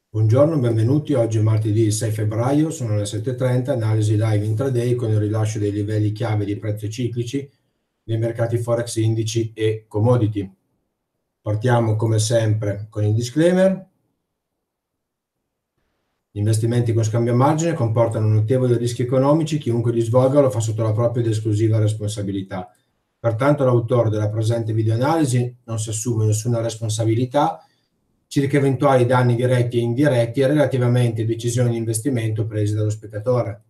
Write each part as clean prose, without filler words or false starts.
Buongiorno, benvenuti. Oggi è martedì 6 febbraio, sono le 7:30, analisi live intraday con il rilascio dei livelli chiave di prezzi ciclici nei mercati forex, indici e commodity. Partiamo come sempre con il disclaimer. Gli investimenti con scambio a margine comportano notevoli rischi economici, chiunque li svolga lo fa sotto la propria ed esclusiva responsabilità. Pertanto l'autore della presente videoanalisi non si assume nessuna responsabilità circa eventuali danni diretti e indiretti relativamente a decisioni di investimento prese dallo spettatore.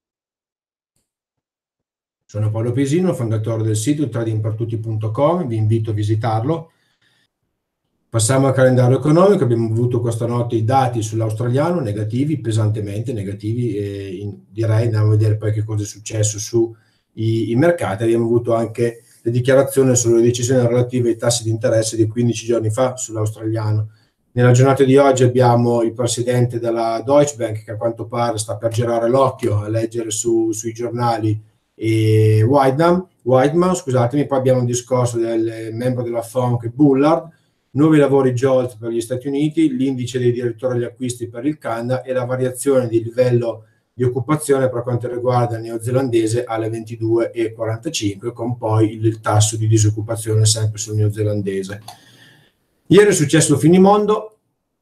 Sono Paolo Pesino, fondatore del sito tradingpertutti.com, vi invito a visitarlo. Passiamo al calendario economico. Abbiamo avuto questa notte i dati sull'australiano negativi, pesantemente negativi, direi andiamo a vedere poi che cosa è successo sui mercati. Abbiamo avuto anche le dichiarazioni sulle decisioni relative ai tassi di interesse di 15 giorni fa sull'australiano. Nella giornata di oggi abbiamo il presidente della Deutsche Bank che a quanto pare sta per girare l'occhio a leggere sui giornali e Whiteman, scusatemi. Poi abbiamo un discorso del membro della FOMC Bullard, nuovi lavori JOLT per gli Stati Uniti, l'indice dei direttori agli acquisti per il Canada e la variazione di livello di occupazione per quanto riguarda il neozelandese alle 22,45, con poi il tasso di disoccupazione sempre sul neozelandese. Ieri è successo finimondo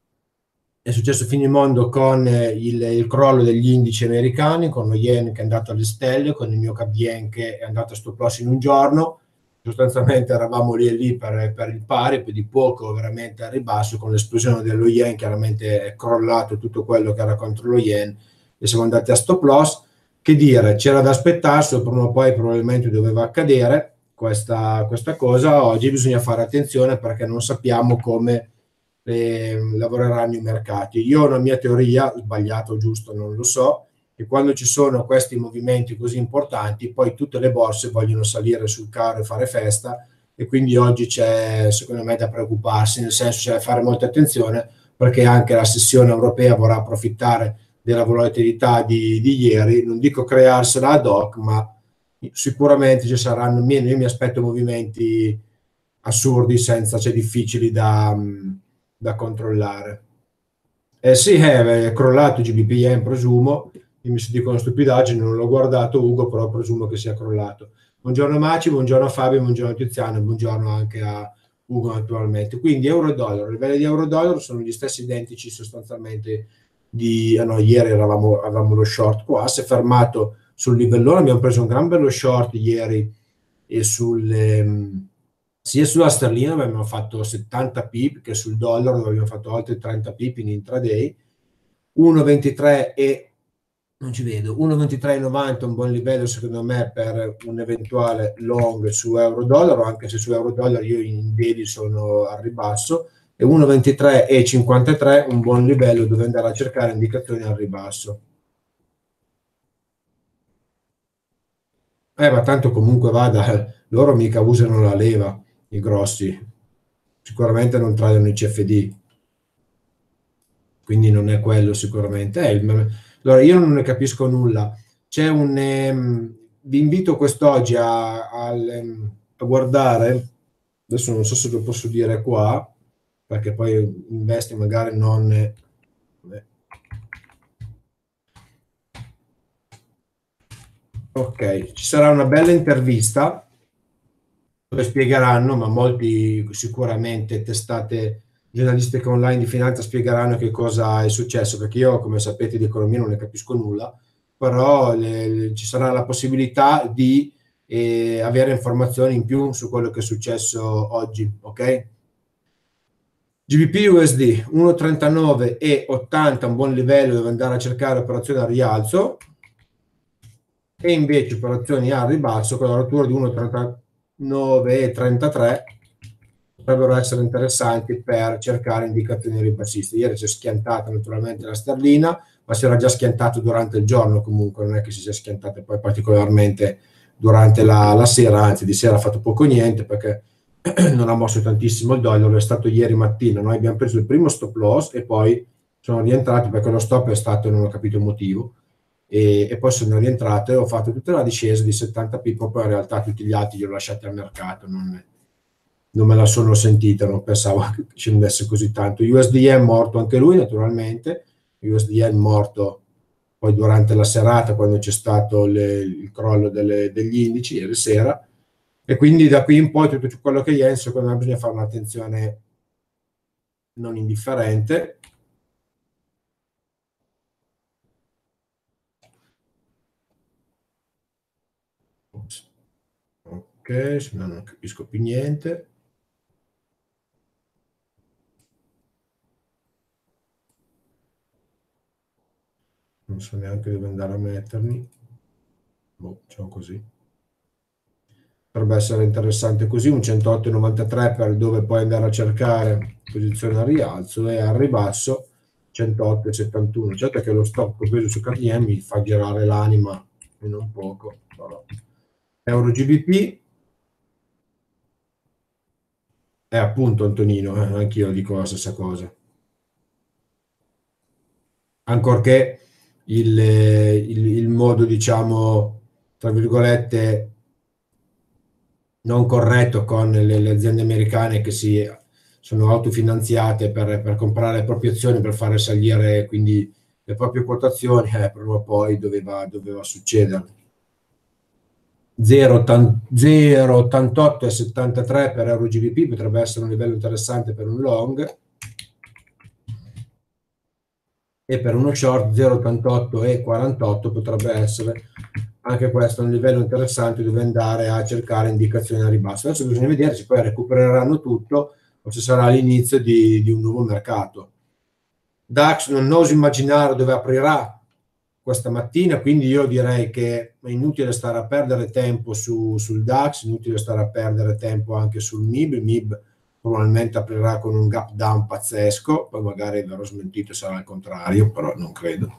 con il crollo degli indici americani, con lo yen che è andato alle stelle, con il mio Yen che è andato a stop loss in un giorno. Sostanzialmente eravamo lì e lì per il pari, per di poco veramente a ribasso. Con l'esplosione dello yen chiaramente è crollato tutto quello che era contro lo yen e siamo andati a stop loss. Che dire, c'era da aspettarsi, prima o poi probabilmente doveva accadere questa cosa. Oggi bisogna fare attenzione perché non sappiamo come lavoreranno i mercati. Io ho una mia teoria, sbagliata o giusta non lo so, che quando ci sono questi movimenti così importanti poi tutte le borse vogliono salire sul carro e fare festa, e quindi oggi c'è secondo me da preoccuparsi, nel senso c'è da fare molta attenzione perché anche la sessione europea vorrà approfittare della volatilità di ieri. Non dico crearsela ad hoc, ma sicuramente ci saranno, io mi aspetto movimenti assurdi, cioè difficili da controllare. Sì, è crollato GBP, presumo. Mi si dicono stupidaggini, non l'ho guardato Ugo, però presumo che sia crollato. Buongiorno Maci, buongiorno Fabio, buongiorno Tiziano, buongiorno anche a Ugo naturalmente. Quindi euro-dollaro, i livelli di euro-dollaro sono gli stessi identici sostanzialmente ieri avevamo lo short qua, si è fermato sul livellone, abbiamo preso un gran bello short ieri e sia sulla sterlina dove abbiamo fatto 70 pip che sul dollaro dove abbiamo fatto oltre 30 pip in intraday. 1,23 e non ci vedo, 1,23,90 un buon livello secondo me per un eventuale long su euro-dollaro, anche se su euro-dollaro io in daily sono al ribasso, e 1,23,53 un buon livello dove andare a cercare indicazioni al ribasso. Ma tanto comunque vada, loro mica usano la leva, i grossi, sicuramente non tradono i CFD, quindi non è quello sicuramente. Allora io non ne capisco nulla. C'è vi invito quest'oggi a guardare, adesso non so se lo posso dire qua, perché poi investi magari non... Ok, ci sarà una bella intervista dove spiegheranno, ma molti sicuramente testate giornalistiche online di finanza spiegheranno che cosa è successo, perché io, come sapete, di economia non ne capisco nulla, però ci sarà la possibilità di avere informazioni in più su quello che è successo oggi, ok? GBP USD 1,39,80 un buon livello dove andare a cercare operazioni al rialzo, e invece operazioni al ribasso con la rottura di 1,39,33 potrebbero essere interessanti per cercare indicazioni ribassiste. Ieri si è schiantata naturalmente la sterlina, ma si era già schiantato durante il giorno, comunque non è che si sia schiantata poi particolarmente durante la sera, anzi di sera ha fatto poco niente perché non ha mosso tantissimo il dollaro. È stato ieri mattina, noi abbiamo preso il primo stop loss e poi sono rientrati perché lo stop è stato, non ho capito il motivo, e poi sono rientrato e ho fatto tutta la discesa di 70 pip, poi in realtà tutti gli altri li ho lasciati al mercato, non me la sono sentita, non pensavo che scendesse così tanto. USDN morto anche lui, naturalmente, USDN morto poi durante la serata, quando c'è stato il crollo degli indici ieri sera, e quindi da qui in poi tutto quello che è, secondo me bisogna fare un'attenzione non indifferente. Ok, se no non capisco più niente. Non so neanche dove andare a mettermi. Boh, diciamo così. Potrebbe essere interessante così, un 108,93 per dove poi andare a cercare posizione a rialzo, e al ribasso 108,71. Certo che lo stop preso su KDM mi fa girare l'anima e non poco. Però. Euro GBP, appunto Antonino, anch'io dico la stessa cosa. Ancorché il modo, diciamo, tra virgolette, non corretto con le aziende americane che sono autofinanziate per comprare le proprie azioni, per fare salire quindi le proprie quotazioni, prima o poi doveva succedere. 0,88,73 per Euro GBP potrebbe essere un livello interessante per un long, e per uno short 0,88,48 potrebbe essere anche questo un livello interessante dove andare a cercare indicazioni a ribasso. Adesso bisogna vedere se poi recupereranno tutto o se sarà l'inizio di un nuovo mercato. DAX non oso immaginare dove aprirà questa mattina, quindi io direi che è inutile stare a perdere tempo sul DAX, inutile stare a perdere tempo anche sul MIB. Il MIB probabilmente aprirà con un gap down pazzesco, poi magari verrò smentito, sarà il contrario, però non credo.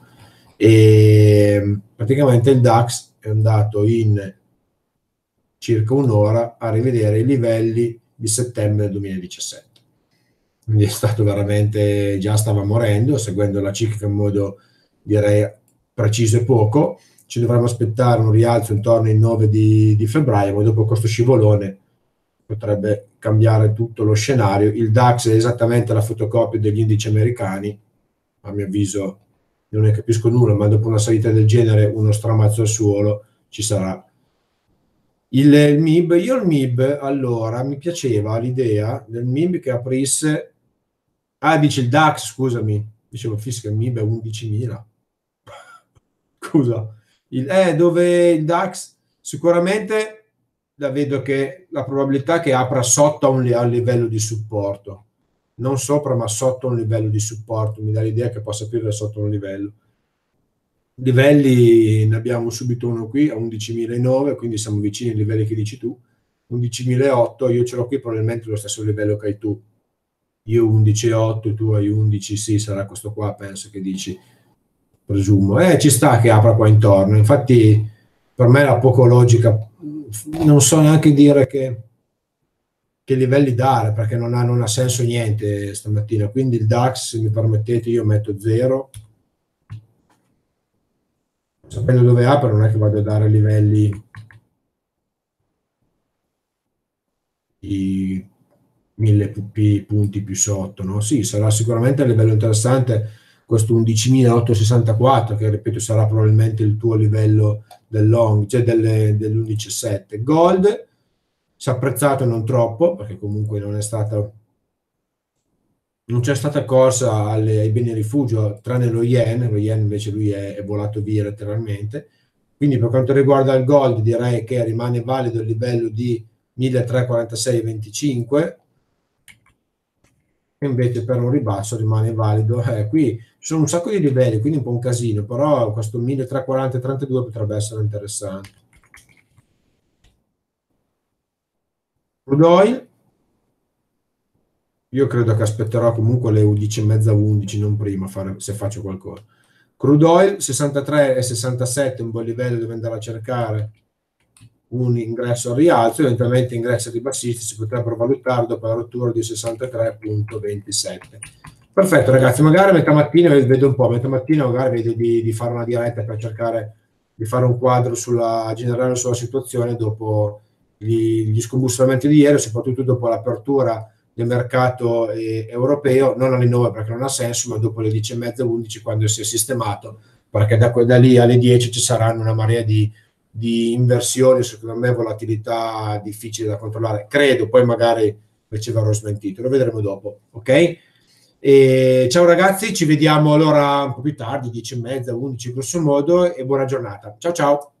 E praticamente il DAX è andato in circa un'ora a rivedere i livelli di settembre 2017. Quindi è stato veramente, già stava morendo, seguendo la ciclica in modo, direi, preciso e poco. Ci dovremmo aspettare un rialzo intorno ai 9 di febbraio, ma dopo questo scivolone potrebbe cambiare tutto lo scenario. Il DAX è esattamente la fotocopia degli indici americani, a mio avviso non ne capisco nulla, ma dopo una salita del genere uno stramazzo al suolo ci sarà. Il MIB, io il MIB, allora, mi piaceva l'idea del MIB che aprisse, dice il DAX, scusami, dicevo fisca, il MIB è 11.000, scusa, dove il DAX sicuramente la vedo che la probabilità che apra sotto a un livello di supporto, non sopra ma sotto un livello di supporto, mi dà l'idea che possa aprire sotto un livello. Livelli ne abbiamo subito uno qui a 11.009, quindi siamo vicini ai livelli che dici tu. 11.008, io ce l'ho qui probabilmente lo stesso livello che hai tu. Io 11.8, tu hai 11, sì, sarà questo qua, penso che dici, presumo. Ci sta che apra qua intorno, infatti per me era poco logica, non so neanche dire che livelli dare, perché non ha senso niente stamattina, quindi il DAX, se mi permettete, io metto 0, sapendo dove apre non è che vado a dare livelli di 1000 punti più sotto, no? Sì, sarà sicuramente a livello interessante questo 11.864, che ripeto sarà probabilmente il tuo livello del long, cioè dell'11.7. Gold si è apprezzato, non troppo, perché comunque non c'è stata corsa ai beni rifugio, tranne lo yen invece lui è volato via letteralmente. Quindi per quanto riguarda il gold direi che rimane valido il livello di 1346,25, e invece per un ribasso rimane valido. Qui ci sono un sacco di livelli, quindi un po' un casino, però questo 1340,32 potrebbe essere interessante. Crude oil, io credo che aspetterò comunque le 10:30, 11, non prima, se faccio qualcosa. Crude oil 63,67, un buon livello dove andare a cercare un ingresso al rialzo, eventualmente ingressi ribassisti si potrebbero valutare dopo la rottura di 63,27. Perfetto ragazzi, magari metà mattina vedo un po', metà mattina magari vedo di fare una diretta per cercare di fare un quadro generale sulla situazione, dopo gli scombussolamenti di ieri, soprattutto dopo l'apertura del mercato europeo, non alle 9 perché non ha senso, ma dopo le 10:30, 11, quando si è sistemato, perché da lì alle 10 ci saranno una marea di inversioni, secondo me volatilità difficile da controllare, credo, poi magari invece verrò smentito, lo vedremo dopo, ok? E ciao ragazzi, ci vediamo allora un po' più tardi, 10:30, 11 grosso modo, e buona giornata. Ciao ciao!